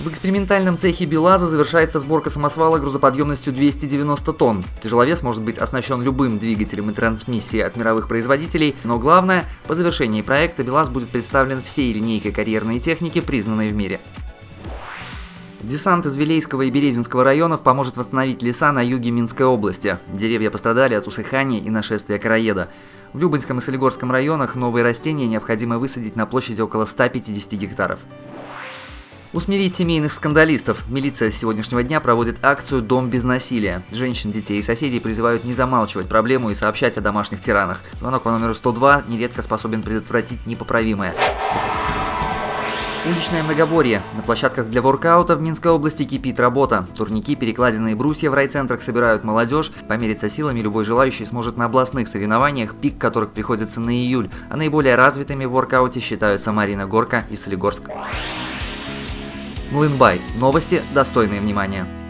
В экспериментальном цехе БелАЗа завершается сборка самосвала грузоподъемностью 290 тонн. Тяжеловес может быть оснащен любым двигателем и трансмиссией от мировых производителей, но главное, по завершении проекта БелАЗ будет представлен всей линейкой карьерной техники, признанной в мире. Десант из Вилейского и Березинского районов поможет восстановить леса на юге Минской области. Деревья пострадали от усыхания и нашествия короеда. В Любанском и Солигорском районах новые растения необходимо высадить на площади около 150 гектаров. Усмирить семейных скандалистов. Милиция с сегодняшнего дня проводит акцию «Дом без насилия». Женщин, детей и соседей призывают не замалчивать проблему и сообщать о домашних тиранах. Звонок по номеру 102 нередко способен предотвратить непоправимое. Уличное многоборье. На площадках для воркаута в Минской области кипит работа. Турники, перекладины и брусья в райцентрах собирают молодежь. Помериться силами любой желающий сможет на областных соревнованиях, пик которых приходится на июль. А наиболее развитыми в воркауте считаются Марина Горка и Солигорск. Млынбай. Новости, достойные внимания.